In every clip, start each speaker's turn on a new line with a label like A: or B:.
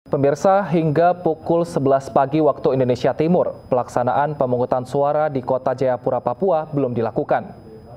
A: Pemirsa, hingga pukul 11 pagi waktu Indonesia Timur, pelaksanaan pemungutan suara di Kota Jayapura, Papua belum dilakukan.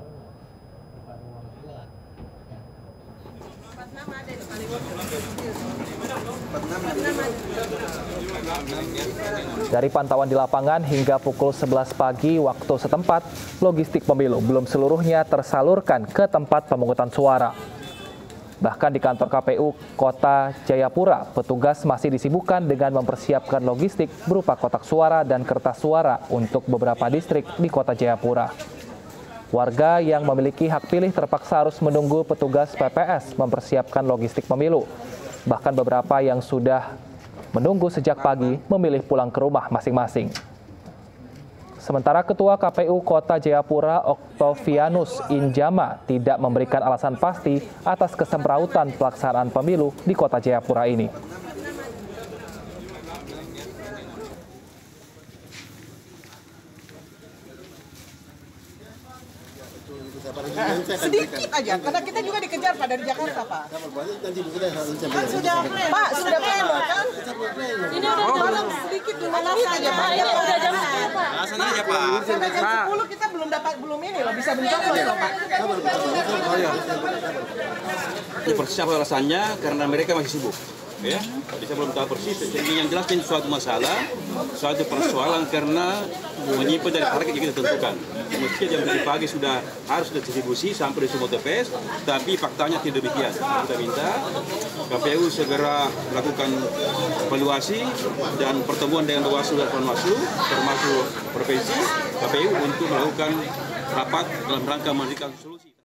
A: Dari pantauan di lapangan hingga pukul 11 pagi waktu setempat, logistik pemilu belum seluruhnya tersalurkan ke tempat pemungutan suara. Bahkan di kantor KPU Kota Jayapura, petugas masih disibukkan dengan mempersiapkan logistik berupa kotak suara dan kertas suara untuk beberapa distrik di Kota Jayapura. Warga yang memiliki hak pilih terpaksa harus menunggu petugas PPS mempersiapkan logistik pemilu. Bahkan beberapa yang sudah menunggu sejak pagi memilih pulang ke rumah masing-masing. Sementara Ketua KPU Kota Jayapura Oktavianus Injama tidak memberikan alasan pasti atas kesemrautan pelaksanaan pemilu di Kota Jayapura ini.
B: Sedikit aja, karena kita juga dikejar Pak dari Jakarta Pak. Kan sudah Pak, sudah pleno kan? Ini udah malam sedikit aja Pak. Ya udah jam 10 Pak.
C: Alasannya aja Pak.
B: Sampai jam 10 kita belum ini loh, bisa mencoblos loh Pak.
C: Dipersiapkan alasannya karena mereka masih sibuk. Ya, kita belum tahu persis. Jadi yang jelas ini suatu masalah, suatu persoalan karena menyimpan dari target yang kita tentukan. Mestinya jam 7 pagi harus distribusi sampai di semua TPS, tapi faktanya tidak demikian. Kita minta KPU segera melakukan evaluasi dan pertemuan dengan Bawaslu dan Panwaslu, termasuk provinsi KPU untuk melakukan rapat dalam rangka memberikan solusi.